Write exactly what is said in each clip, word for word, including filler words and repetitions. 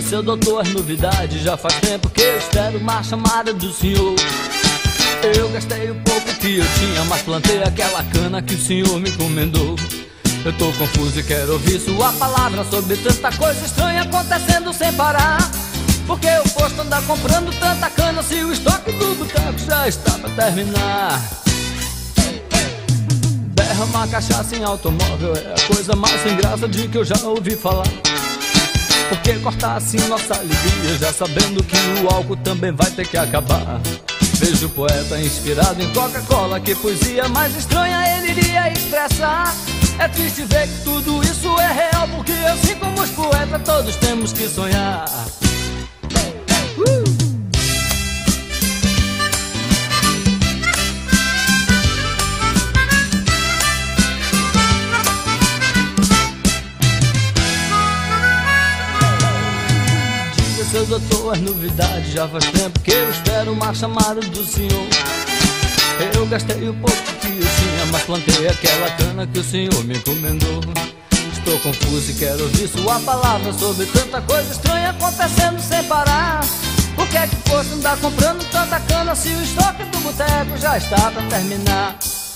seu doutor, as novidades. Já faz tempo que eu espero uma chamada do senhor. Eu gastei o pouco que eu tinha, mas plantei aquela cana que o senhor me encomendou. Eu tô confuso e quero ouvir sua palavra sobre tanta coisa estranha acontecendo sem parar. Porque eu posso andar comprando tanta cana se o estoque do boteco já está pra terminar? Derramar cachaça em automóvel é a coisa mais sem graça de que eu já ouvi falar. Porque cortar assim nossa alegria, já sabendo que o álcool também vai ter que acabar. Vejo o poeta inspirado em Coca-Cola, que poesia mais estranha ele iria expressar. É triste ver que tudo isso é real, porque assim como os poetas todos temos que sonhar. uh! Seu doutor, as novidades. Já faz tempo que eu espero uma chamada do senhor. Eu gastei o pouco que eu tinha, mas plantei aquela cana que o senhor me encomendou. Estou confuso e quero ouvir sua palavra sobre tanta coisa estranha acontecendo sem parar. Por que é que fosse andar comprando tanta cana se o estoque do boteco já está pra terminar?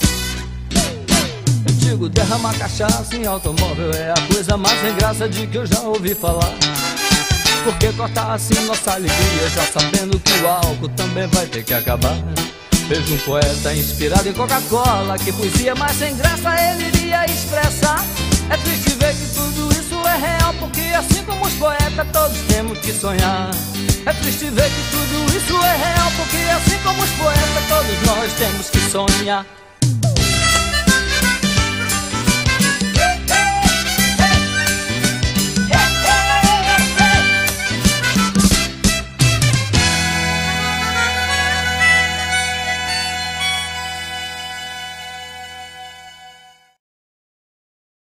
Eu digo, derramar cachaça em automóvel é a coisa mais sem graça de que eu já ouvi falar. Porque cortar assim nossa alegria, já sabendo que o álcool também vai ter que acabar. Vejo um poeta inspirado em Coca-Cola, que poesia mais sem graça ele iria expressar. É triste ver que tudo isso é real, porque assim como os poetas todos temos que sonhar. É triste ver que tudo isso é real, porque assim como os poetas todos nós temos que sonhar.